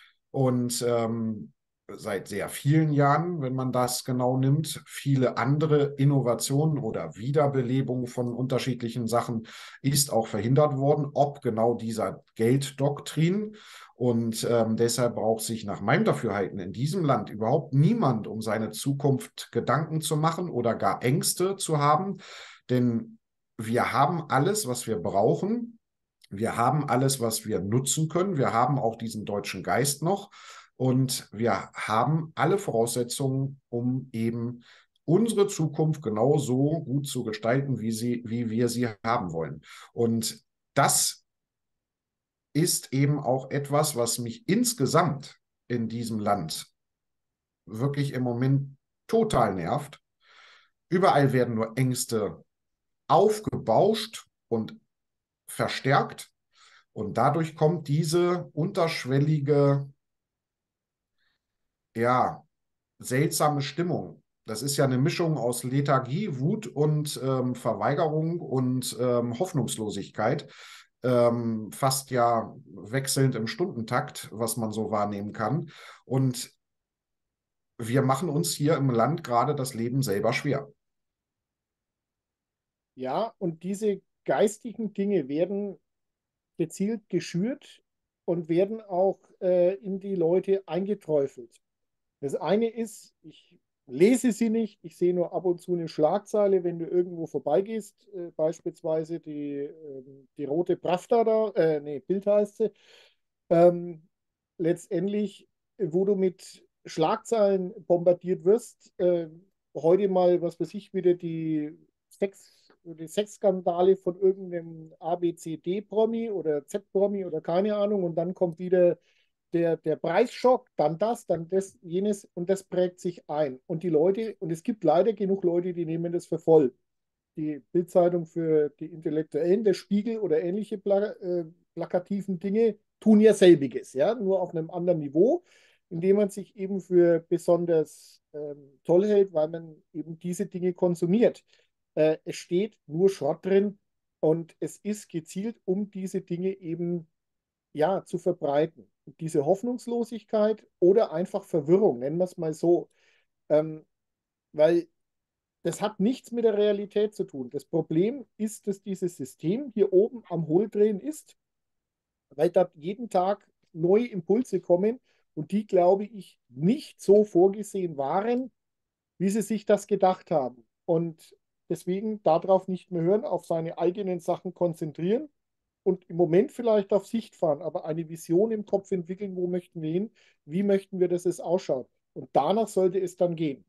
Und ähm, seit sehr vielen Jahren, wenn man das genau nimmt, viele andere Innovationen oder Wiederbelebung von unterschiedlichen Sachen ist auch verhindert worden, ob genau dieser Gelddoktrin. Und ähm, deshalb braucht sich nach meinem Dafürhalten in diesem Land überhaupt niemand um seine Zukunft Gedanken zu machen oder gar Ängste zu haben. Denn wir haben alles, was wir brauchen. Wir haben alles, was wir nutzen können. Wir haben auch diesen deutschen Geist noch. Und wir haben alle Voraussetzungen, um eben unsere Zukunft genauso gut zu gestalten, wie sie, wie wir sie haben wollen. Und das ist eben auch etwas, was mich insgesamt in diesem Land wirklich im Moment total nervt. Überall werden nur Ängste aufgebauscht und verstärkt. Und dadurch kommt diese unterschwellige, ja, seltsame Stimmung. Das ist ja eine Mischung aus Lethargie, Wut und ähm, Verweigerung und ähm, Hoffnungslosigkeit. Ähm, fast ja wechselnd im Stundentakt, was man so wahrnehmen kann. Und wir machen uns hier im Land gerade das Leben selber schwer. Ja, und diese geistigen Dinge werden gezielt geschürt und werden auch äh, in die Leute eingeträufelt. Das eine ist, ich lese sie nicht, ich sehe nur ab und zu eine Schlagzeile, wenn du irgendwo vorbeigehst, äh, beispielsweise die, ähm, die rote Pravda da, äh, nee, Bild heißt sie, ähm, letztendlich, wo du mit Schlagzeilen bombardiert wirst. Äh, heute mal, was weiß ich, wieder die Sex, die Sexskandale von irgendeinem A B C D-Promi oder Z-Promi oder keine Ahnung, und dann kommt wieder der, der Preisschock, dann das, dann das, jenes, und das prägt sich ein. Und die Leute, und es gibt leider genug Leute, die nehmen das für voll. Die Bildzeitung für die Intellektuellen, der Spiegel oder ähnliche pla äh, plakativen Dinge tun ja selbiges, ja, nur auf einem anderen Niveau, indem man sich eben für besonders ähm, toll hält, weil man eben diese Dinge konsumiert. Äh, es steht nur Schrott drin und es ist gezielt, um diese Dinge eben ja, zu verbreiten. Diese Hoffnungslosigkeit oder einfach Verwirrung, nennen wir es mal so. Ähm, weil das hat nichts mit der Realität zu tun. Das Problem ist, dass dieses System hier oben am Hohldrehen ist, weil da jeden Tag neue Impulse kommen und die, glaube ich, nicht so vorgesehen waren, wie sie sich das gedacht haben. Und deswegen darauf nicht mehr hören, auf seine eigenen Sachen konzentrieren und im Moment vielleicht auf Sicht fahren, aber eine Vision im Kopf entwickeln, wo möchten wir hin, wie möchten wir, dass es ausschaut. Und danach sollte es dann gehen.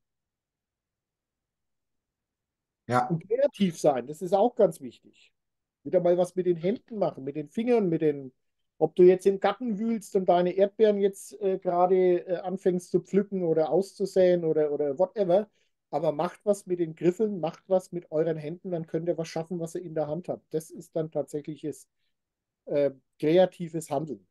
Ja, Und kreativ sein, das ist auch ganz wichtig. Wieder mal was mit den Händen machen, mit den Fingern, mit den, ob du jetzt im Garten wühlst und deine Erdbeeren jetzt äh, gerade äh, anfängst zu pflücken oder auszusäen oder, oder whatever. Aber macht was mit den Griffeln, macht was mit euren Händen, dann könnt ihr was schaffen, was ihr in der Hand habt. Das ist dann tatsächliches äh, kreatives Handeln.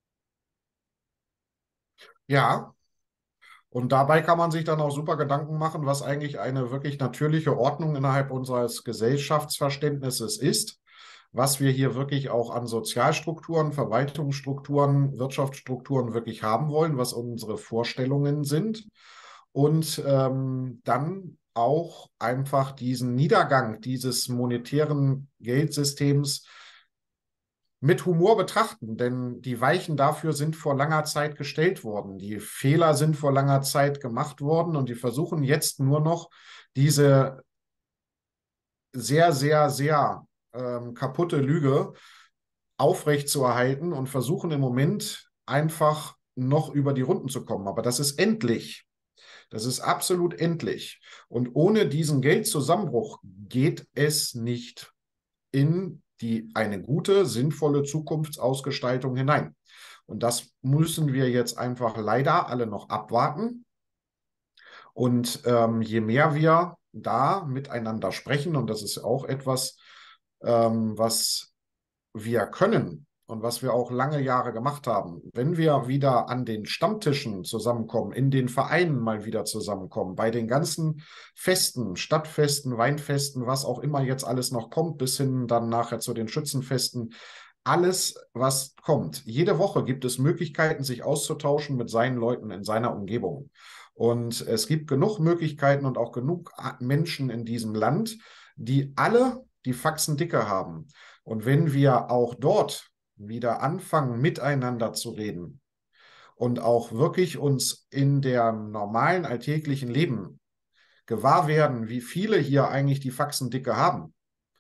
ja. Und dabei kann man sich dann auch super Gedanken machen, was eigentlich eine wirklich natürliche Ordnung innerhalb unseres Gesellschaftsverständnisses ist, was wir hier wirklich auch an Sozialstrukturen, Verwaltungsstrukturen, Wirtschaftsstrukturen wirklich haben wollen, was unsere Vorstellungen sind. Und ähm, dann auch einfach diesen Niedergang dieses monetären Geldsystems mit Humor betrachten, denn die Weichen dafür sind vor langer Zeit gestellt worden. Die Fehler sind vor langer Zeit gemacht worden und die versuchen jetzt nur noch diese sehr, sehr, sehr ähm, kaputte Lüge aufrechtzuerhalten und versuchen im Moment einfach noch über die Runden zu kommen. Aber das ist endlich. Das ist absolut endlich. Und ohne diesen Geldzusammenbruch geht es nicht in die, eine gute, sinnvolle Zukunftsausgestaltung hinein. Und das müssen wir jetzt einfach leider alle noch abwarten. Und ähm, je mehr wir da miteinander sprechen, und das ist auch etwas, ähm, was wir können und was wir auch lange Jahre gemacht haben, wenn wir wieder an den Stammtischen zusammenkommen, in den Vereinen mal wieder zusammenkommen, bei den ganzen Festen, Stadtfesten, Weinfesten, was auch immer jetzt alles noch kommt, bis hin dann nachher zu den Schützenfesten, alles, was kommt. Jede Woche gibt es Möglichkeiten, sich auszutauschen mit seinen Leuten in seiner Umgebung. Und es gibt genug Möglichkeiten und auch genug Menschen in diesem Land, die alle die Faxen dicke haben. Und wenn wir auch dort wieder anfangen, miteinander zu reden und auch wirklich uns in der normalen alltäglichen Leben gewahr werden, wie viele hier eigentlich die Faxen dicke haben,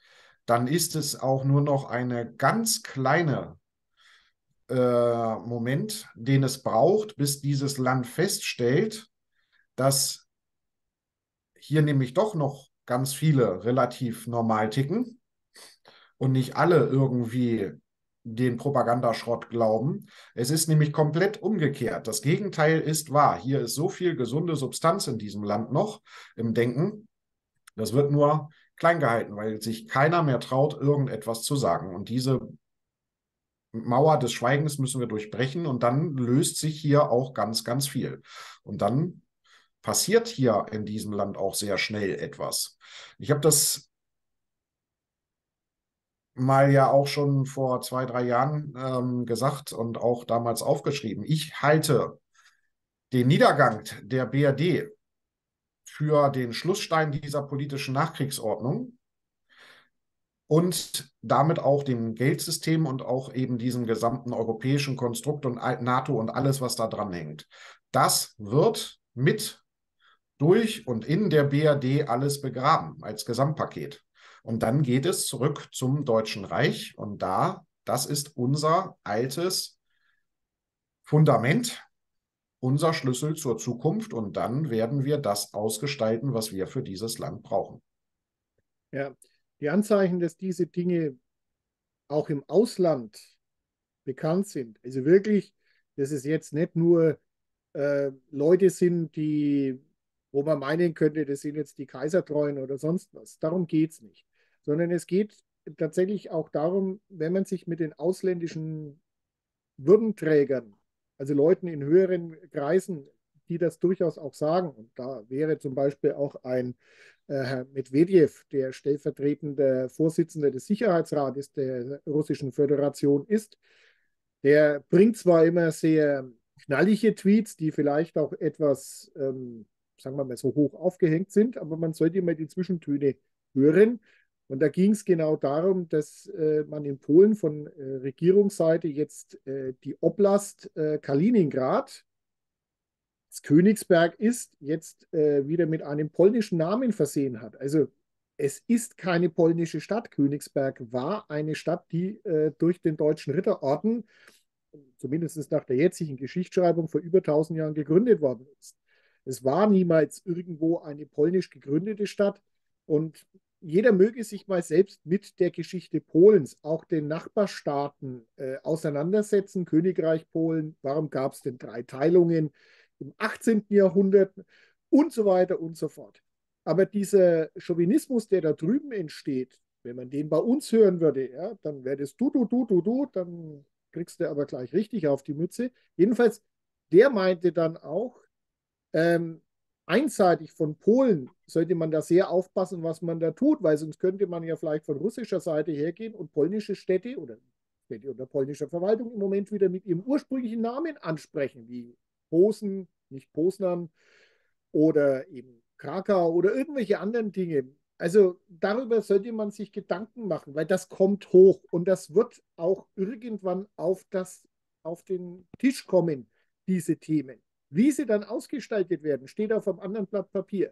dann ist es auch nur noch eine ganz kleine äh, Moment, den es braucht, bis dieses Land feststellt, dass hier nämlich doch noch ganz viele relativ normal ticken und nicht alle irgendwie den Propagandaschrott glauben. Es ist nämlich komplett umgekehrt. Das Gegenteil ist wahr. Hier ist so viel gesunde Substanz in diesem Land noch im Denken. Das wird nur klein gehalten, weil sich keiner mehr traut, irgendetwas zu sagen. Und diese Mauer des Schweigens müssen wir durchbrechen und dann löst sich hier auch ganz, ganz viel. Und dann passiert hier in diesem Land auch sehr schnell etwas. Ich habe das mal ja auch schon vor zwei, drei Jahren ähm, gesagt und auch damals aufgeschrieben. Ich halte den Niedergang der B R D für den Schlussstein dieser politischen Nachkriegsordnung und damit auch dem Geldsystem und auch eben diesem gesamten europäischen Konstrukt und NATO und alles, was da dran hängt. Das wird mit, durch und in der B R D alles begraben als Gesamtpaket. Und dann geht es zurück zum Deutschen Reich und da, das ist unser altes Fundament, unser Schlüssel zur Zukunft und dann werden wir das ausgestalten, was wir für dieses Land brauchen. Ja, die Anzeichen, dass diese Dinge auch im Ausland bekannt sind, also wirklich, dass es jetzt nicht nur äh, Leute sind, die, wo man meinen könnte, das sind jetzt die Kaisertreuen oder sonst was. Darum geht es nicht. Sondern es geht tatsächlich auch darum, wenn man sich mit den ausländischen Würdenträgern, also Leuten in höheren Kreisen, die das durchaus auch sagen, und da wäre zum Beispiel auch ein äh, Herr Medvedev, der stellvertretende Vorsitzende des Sicherheitsrates der Russischen Föderation ist, der bringt zwar immer sehr knallige Tweets, die vielleicht auch etwas, ähm, sagen wir mal, so hoch aufgehängt sind, aber man sollte immer die Zwischentöne hören. Und da ging es genau darum, dass äh, man in Polen von äh, Regierungsseite jetzt äh, die Oblast äh, Kaliningrad, das Königsberg ist, jetzt äh, wieder mit einem polnischen Namen versehen hat. Also es ist keine polnische Stadt. Königsberg war eine Stadt, die äh, durch den Deutschen Ritterorden, zumindest nach der jetzigen Geschichtsschreibung, vor über tausend Jahren gegründet worden ist. Es war niemals irgendwo eine polnisch gegründete Stadt und jeder möge sich mal selbst mit der Geschichte Polens, auch den Nachbarstaaten, äh, auseinandersetzen. Königreich Polen, warum gab es denn drei Teilungen im achtzehnten. Jahrhundert und so weiter und so fort. Aber dieser Chauvinismus, der da drüben entsteht, wenn man den bei uns hören würde, ja, dann wäre das du, du, du, du, du, dann kriegst du aber gleich richtig auf die Mütze. Jedenfalls, der meinte dann auch, ähm, einseitig von Polen sollte man da sehr aufpassen, was man da tut, weil sonst könnte man ja vielleicht von russischer Seite hergehen und polnische Städte oder Städte unter polnischer Verwaltung im Moment wieder mit ihrem ursprünglichen Namen ansprechen, wie Posen, nicht Poznan oder eben Krakau oder irgendwelche anderen Dinge. Also darüber sollte man sich Gedanken machen, weil das kommt hoch und das wird auch irgendwann auf, das, auf den Tisch kommen, diese Themen. Wie sie dann ausgestaltet werden, steht auf einem anderen Blatt Papier.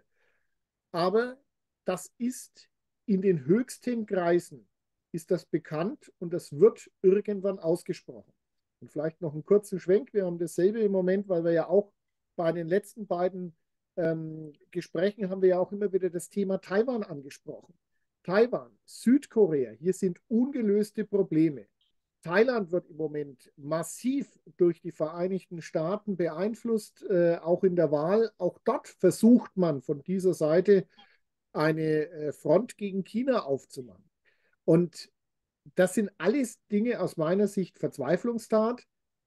Aber das ist in den höchsten Kreisen, ist das bekannt und das wird irgendwann ausgesprochen. Und vielleicht noch einen kurzen Schwenk. Wir haben dasselbe im Moment, weil wir ja auch bei den letzten beiden ähm, Gesprächen haben wir ja auch immer wieder das Thema Taiwan angesprochen. Taiwan, Südkorea, hier sind ungelöste Probleme. Thailand wird im Moment massiv durch die Vereinigten Staaten beeinflusst, äh, auch in der Wahl. Auch dort versucht man von dieser Seite eine äh, Front gegen China aufzumachen. Und das sind alles Dinge aus meiner Sicht Verzweiflungstat,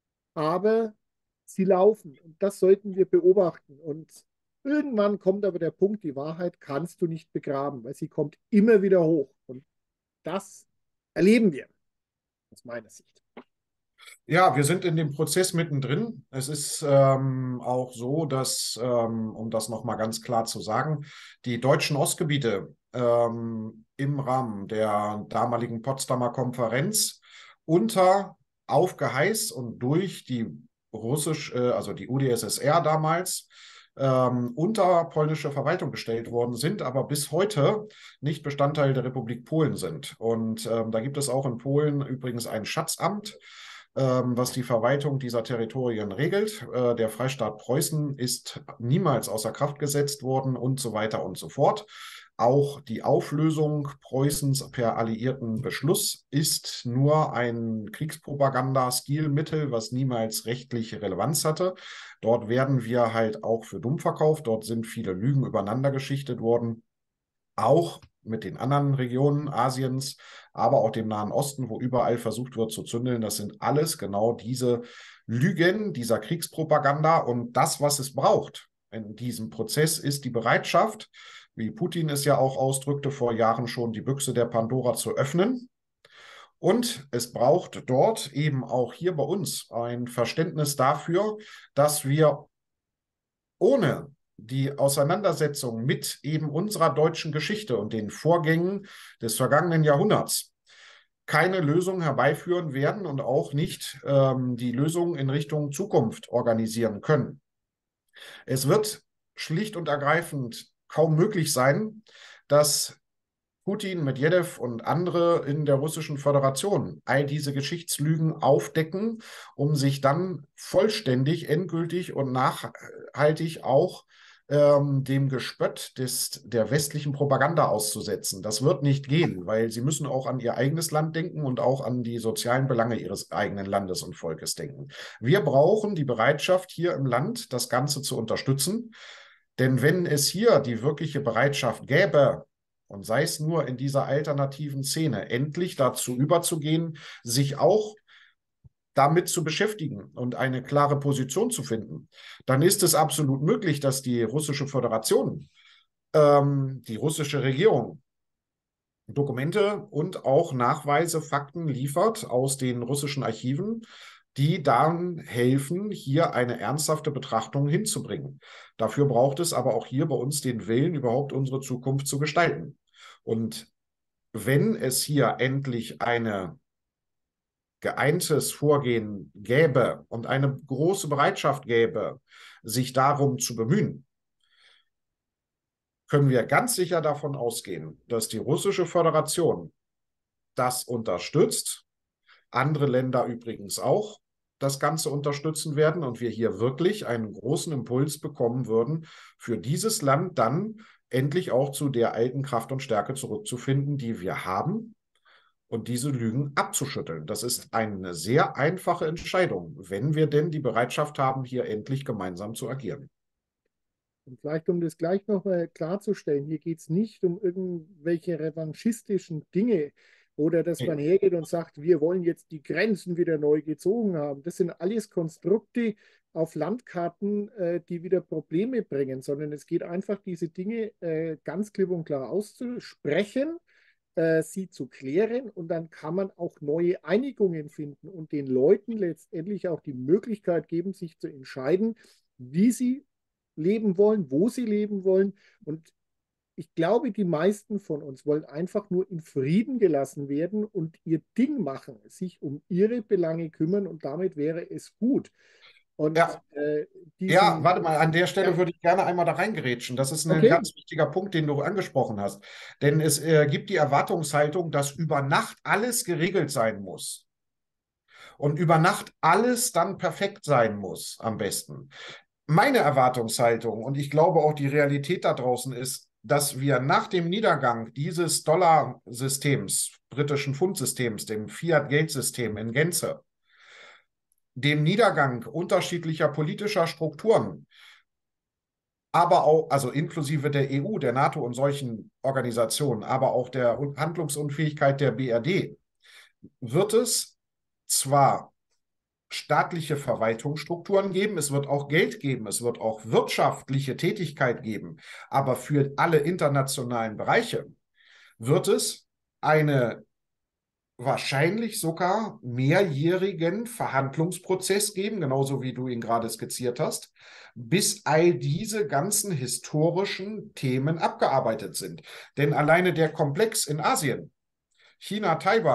aber sie laufen und das sollten wir beobachten. Und irgendwann kommt aber der Punkt, die Wahrheit kannst du nicht begraben, weil sie kommt immer wieder hoch. Und das erleben wir aus meiner Sicht. Ja, wir sind in dem Prozess mittendrin. Es ist ähm, auch so, dass, ähm, um das nochmal ganz klar zu sagen, die deutschen Ostgebiete ähm, im Rahmen der damaligen Potsdamer Konferenz unter aufgeheißt und durch die russisch, äh, also die U d S S R damals, ähm, unter polnische Verwaltung gestellt worden sind, aber bis heute nicht Bestandteil der Republik Polen sind. Und ähm, da gibt es auch in Polen übrigens ein Schatzamt, ähm, was die Verwaltung dieser Territorien regelt. Äh, der Freistaat Preußen ist niemals außer Kraft gesetzt worden und so weiter und so fort. Auch die Auflösung Preußens per alliierten Beschluss ist nur ein Kriegspropaganda-Stilmittel, was niemals rechtliche Relevanz hatte. Dort werden wir halt auch für dumm verkauft. Dort sind viele Lügen übereinander geschichtet worden. Auch mit den anderen Regionen Asiens, aber auch dem Nahen Osten, wo überall versucht wird zu zündeln. Das sind alles genau diese Lügen, dieser Kriegspropaganda. Und das, was es braucht in diesem Prozess, ist die Bereitschaft, wie Putin es ja auch ausdrückte, vor Jahren schon die Büchse der Pandora zu öffnen. Und es braucht dort eben auch hier bei uns ein Verständnis dafür, dass wir ohne die Auseinandersetzung mit eben unserer deutschen Geschichte und den Vorgängen des vergangenen Jahrhunderts keine Lösung herbeiführen werden und auch nicht ähm, die Lösung in Richtung Zukunft organisieren können. Es wird schlicht und ergreifend kaum möglich sein, dass Putin, Medwedew und andere in der Russischen Föderation all diese Geschichtslügen aufdecken, um sich dann vollständig, endgültig und nachhaltig auch ähm, dem Gespött des, der westlichen Propaganda auszusetzen. Das wird nicht gehen, weil sie müssen auch an ihr eigenes Land denken und auch an die sozialen Belange ihres eigenen Landes und Volkes denken. Wir brauchen die Bereitschaft hier im Land, das Ganze zu unterstützen. Denn wenn es hier die wirkliche Bereitschaft gäbe, und sei es nur in dieser alternativen Szene, endlich dazu überzugehen, sich auch damit zu beschäftigen und eine klare Position zu finden, dann ist es absolut möglich, dass die Russische Föderation, ähm, die russische Regierung Dokumente und auch Nachweise, Fakten liefert aus den russischen Archiven, die dann helfen, hier eine ernsthafte Betrachtung hinzubringen. Dafür braucht es aber auch hier bei uns den Willen, überhaupt unsere Zukunft zu gestalten. Und wenn es hier endlich ein geeintes Vorgehen gäbe und eine große Bereitschaft gäbe, sich darum zu bemühen, können wir ganz sicher davon ausgehen, dass die Russische Föderation das unterstützt, andere Länder übrigens auch das Ganze unterstützen werden und wir hier wirklich einen großen Impuls bekommen würden, für dieses Land dann endlich auch zu der alten Kraft und Stärke zurückzufinden, die wir haben und diese Lügen abzuschütteln. Das ist eine sehr einfache Entscheidung, wenn wir denn die Bereitschaft haben, hier endlich gemeinsam zu agieren. Und vielleicht, um das gleich nochmal klarzustellen, hier geht es nicht um irgendwelche revanchistischen Dinge oder dass man hergeht und sagt, wir wollen jetzt die Grenzen wieder neu gezogen haben. Das sind alles Konstrukte auf Landkarten, äh, die wieder Probleme bringen, sondern es geht einfach, diese Dinge äh, ganz klipp und klar auszusprechen, äh, sie zu klären und dann kann man auch neue Einigungen finden und den Leuten letztendlich auch die Möglichkeit geben, sich zu entscheiden, wie sie leben wollen, wo sie leben wollen. Und ich glaube, die meisten von uns wollen einfach nur in Frieden gelassen werden und ihr Ding machen, sich um ihre Belange kümmern und damit wäre es gut. Und Ja. äh, Ja, diesen, warte mal, an der Stelle ja, würde ich gerne einmal da reingerätschen. Das ist ein okay, ganz wichtiger Punkt, den du angesprochen hast. Denn es äh, gibt die Erwartungshaltung, dass über Nacht alles geregelt sein muss. Und über Nacht alles dann perfekt sein muss, am besten. Meine Erwartungshaltung und ich glaube auch die Realität da draußen ist, dass wir nach dem Niedergang dieses Dollarsystems, britischen Pfundsystems, dem Fiat-Geldsystem in Gänze, dem Niedergang unterschiedlicher politischer Strukturen, aber auch, also inklusive der E U, der NATO und solchen Organisationen, aber auch der Handlungsunfähigkeit der B R D, wird es zwar staatliche Verwaltungsstrukturen geben, es wird auch Geld geben, es wird auch wirtschaftliche Tätigkeit geben, aber für alle internationalen Bereiche wird es eine wahrscheinlich sogar mehrjährigen Verhandlungsprozess geben, genauso wie du ihn gerade skizziert hast, bis all diese ganzen historischen Themen abgearbeitet sind. Denn alleine der Komplex in Asien, China, Taiwan,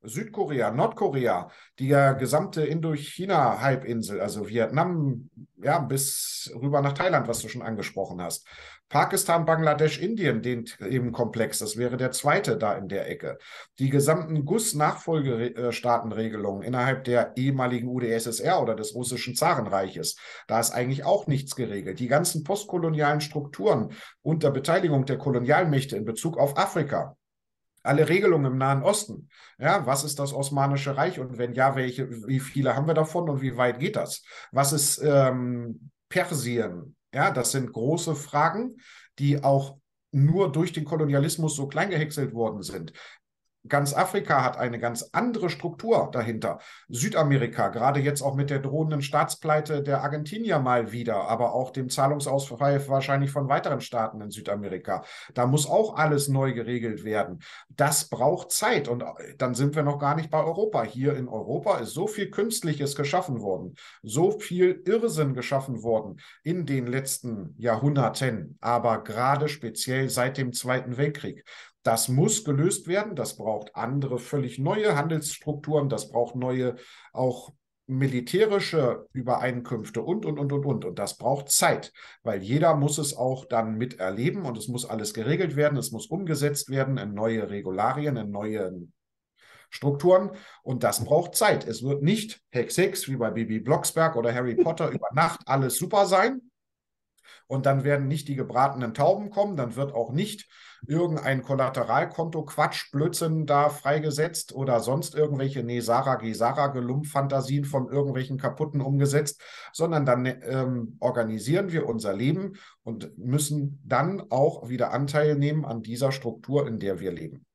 Südkorea, Nordkorea, die ja gesamte Indochina-Halbinsel, also Vietnam, ja, bis rüber nach Thailand, was du schon angesprochen hast. Pakistan, Bangladesch, Indien, den Themenkomplex, das wäre der zweite da in der Ecke. Die gesamten G U S-Nachfolgestaatenregelungen innerhalb der ehemaligen U d S S R oder des russischen Zarenreiches, da ist eigentlich auch nichts geregelt. Die ganzen postkolonialen Strukturen unter Beteiligung der Kolonialmächte in Bezug auf Afrika, alle Regelungen im Nahen Osten. Ja, was ist das Osmanische Reich und wenn ja, welche, wie viele haben wir davon und wie weit geht das? Was ist ähm, Persien? Ja, das sind große Fragen, die auch nur durch den Kolonialismus so klein gehäckselt worden sind. Ganz Afrika hat eine ganz andere Struktur dahinter. Südamerika, gerade jetzt auch mit der drohenden Staatspleite der Argentinier mal wieder, aber auch dem Zahlungsausfall wahrscheinlich von weiteren Staaten in Südamerika. Da muss auch alles neu geregelt werden. Das braucht Zeit und dann sind wir noch gar nicht bei Europa. Hier in Europa ist so viel Künstliches geschaffen worden, so viel Irrsinn geschaffen worden in den letzten Jahrhunderten, aber gerade speziell seit dem Zweiten Weltkrieg. Das muss gelöst werden. Das braucht andere, völlig neue Handelsstrukturen. Das braucht neue, auch militärische Übereinkünfte und, und, und, und, und. Und das braucht Zeit, weil jeder muss es auch dann miterleben und es muss alles geregelt werden. Es muss umgesetzt werden in neue Regularien, in neue Strukturen. Und das braucht Zeit. Es wird nicht Hex Hex wie bei Bibi Blocksberg oder Harry Potter über Nacht alles super sein. Und dann werden nicht die gebratenen Tauben kommen, dann wird auch nicht irgendein Kollateralkonto Quatsch, Blödsinn da freigesetzt oder sonst irgendwelche Nesara, Gesara, Gelumpfantasien von irgendwelchen Kaputten umgesetzt, sondern dann ähm, organisieren wir unser Leben und müssen dann auch wieder Anteil nehmen an dieser Struktur, in der wir leben.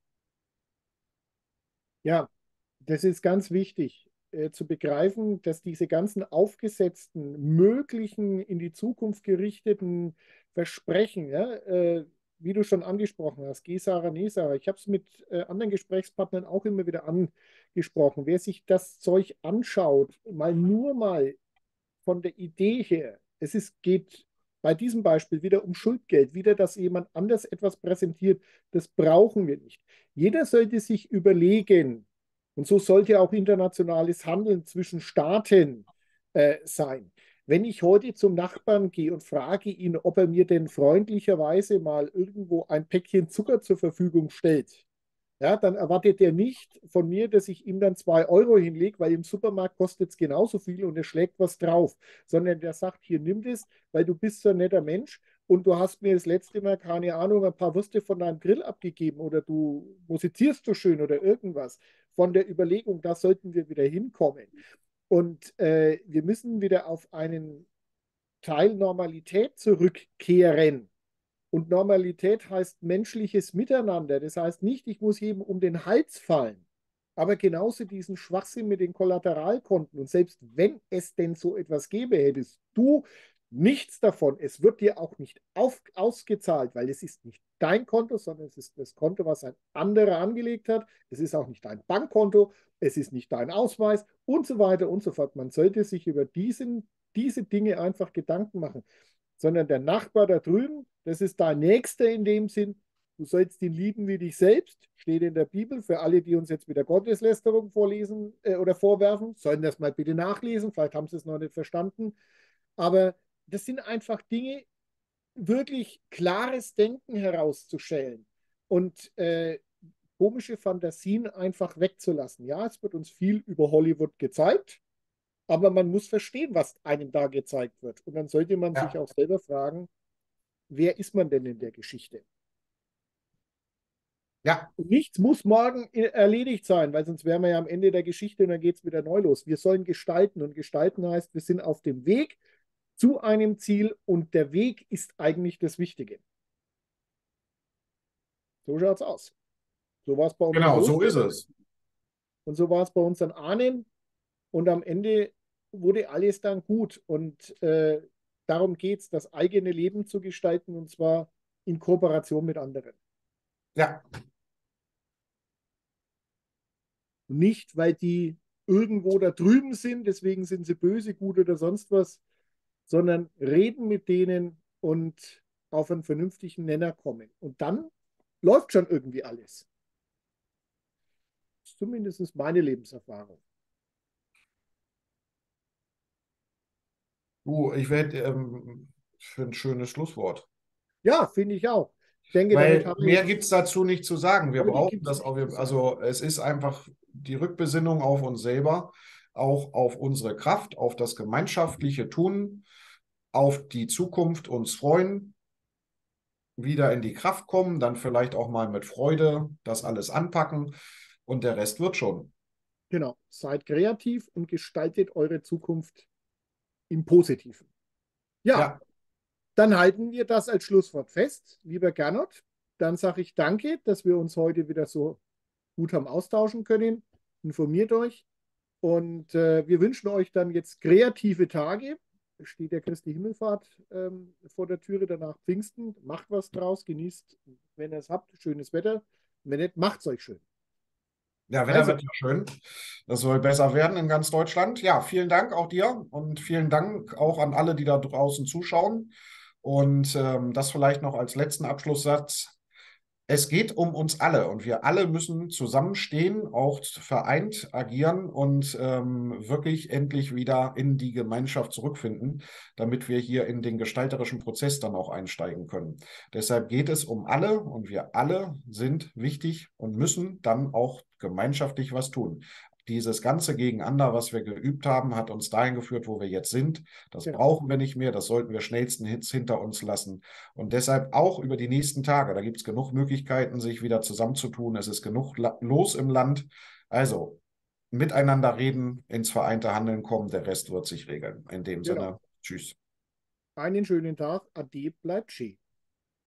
Ja, das ist ganz wichtig äh, zu begreifen, dass diese ganzen aufgesetzten, möglichen, in die Zukunft gerichteten Versprechen, ja, äh, wie du schon angesprochen hast, Gesara, Nesara, ich habe es mit äh, anderen Gesprächspartnern auch immer wieder angesprochen. Wer sich das Zeug anschaut, mal nur mal von der Idee her, es ist, geht bei diesem Beispiel wieder um Schuldgeld, wieder, dass jemand anders etwas präsentiert, das brauchen wir nicht. Jeder sollte sich überlegen, und so sollte auch internationales Handeln zwischen Staaten äh, sein. Wenn ich heute zum Nachbarn gehe und frage ihn, ob er mir denn freundlicherweise mal irgendwo ein Päckchen Zucker zur Verfügung stellt, ja, dann erwartet er nicht von mir, dass ich ihm dann zwei Euro hinlege, weil im Supermarkt kostet es genauso viel und er schlägt was drauf, sondern der sagt, hier nimm das, weil du bist so ein netter Mensch und du hast mir das letzte Mal, keine Ahnung, ein paar Würste von deinem Grill abgegeben oder du musizierst so schön oder irgendwas. Von der Überlegung, da sollten wir wieder hinkommen. Und äh, wir müssen wieder auf einen Teil Normalität zurückkehren. Und Normalität heißt menschliches Miteinander. Das heißt nicht, ich muss jedem um den Hals fallen. Aber genauso diesen Schwachsinn mit den Kollateralkonten. Und selbst wenn es denn so etwas gäbe, hättest du nichts davon. Es wird dir auch nicht auf, ausgezahlt, weil es ist nicht dein Konto, sondern es ist das Konto, was ein anderer angelegt hat. Es ist auch nicht dein Bankkonto. Es ist nicht dein Ausweis und so weiter und so fort. Man sollte sich über diesen, diese Dinge einfach Gedanken machen, sondern der Nachbar da drüben, das ist dein Nächster in dem Sinn. Du sollst ihn lieben wie dich selbst, steht in der Bibel. Für alle, die uns jetzt wieder Gotteslästerung vorlesen äh, oder vorwerfen, sollen das mal bitte nachlesen. Vielleicht haben sie es noch nicht verstanden. Aber das sind einfach Dinge, wirklich klares Denken herauszustellen und äh, komische Fantasien einfach wegzulassen. Ja, es wird uns viel über Hollywood gezeigt, aber man muss verstehen, was einem da gezeigt wird. Und dann sollte man sich Ja, auch selber fragen, wer ist man denn in der Geschichte? ja, Und nichts muss morgen erledigt sein, weil sonst wären wir ja am Ende der Geschichte und dann geht es wieder neu los. Wir sollen gestalten und gestalten heißt, wir sind auf dem Weg zu einem Ziel und der Weg ist eigentlich das Wichtige. So schaut es aus. So war es bei unseren genau, so ist Großvätern es. und so war es bei unseren Ahnen und am Ende wurde alles dann gut und äh, darum geht es, das eigene Leben zu gestalten und zwar in Kooperation mit anderen. Ja, Nicht, weil die irgendwo da drüben sind, deswegen sind sie böse, gut oder sonst was, sondern reden mit denen und auf einen vernünftigen Nenner kommen. Und dann läuft schon irgendwie alles. zumindest meine Lebenserfahrung. Du, ich werde ähm, für ein schönes Schlusswort. Ja, finde ich auch. Ich denke, damit Weil haben wir mehr jetzt, gibt es dazu nicht zu sagen. Wir heute brauchen gibt es das auch. nicht zu Wir- sagen. Also es ist einfach die Rückbesinnung auf uns selber, auch auf unsere Kraft, auf das gemeinschaftliche Tun, auf die Zukunft uns freuen, wieder in die Kraft kommen, dann vielleicht auch mal mit Freude das alles anpacken und der Rest wird schon. Genau. Seid kreativ und gestaltet eure Zukunft im Positiven. Ja, Ja, dann halten wir das als Schlusswort fest, lieber Gernot. Dann sage ich danke, dass wir uns heute wieder so gut haben austauschen können. Informiert euch und äh, wir wünschen euch dann jetzt kreative Tage. Es steht der Christi Himmelfahrt ähm, vor der Türe, danach Pfingsten. Macht was draus, genießt, wenn ihr es habt, schönes Wetter. Wenn nicht, macht es euch schön. ja, Wetter Also, wird ja schön. Das soll besser werden in ganz Deutschland. Ja, vielen Dank auch dir und vielen Dank auch an alle, die da draußen zuschauen. Und ähm, das vielleicht noch als letzten Abschlusssatz. Es geht um uns alle und wir alle müssen zusammenstehen, auch vereint agieren und ähm, wirklich endlich wieder in die Gemeinschaft zurückfinden, damit wir hier in den gestalterischen Prozess dann auch einsteigen können. Deshalb geht es um alle und wir alle sind wichtig und müssen dann auch gemeinschaftlich was tun. Dieses ganze Gegeneinander, was wir geübt haben, hat uns dahin geführt, wo wir jetzt sind. Das genau, brauchen wir nicht mehr. Das sollten wir schnellstens hinter uns lassen. Und deshalb auch über die nächsten Tage. Da gibt es genug Möglichkeiten, sich wieder zusammenzutun. Es ist genug los im Land. Also miteinander reden, ins vereinte Handeln kommen. Der Rest wird sich regeln. In dem genau. Sinne, tschüss. Einen schönen Tag. Ade, bleibt schön.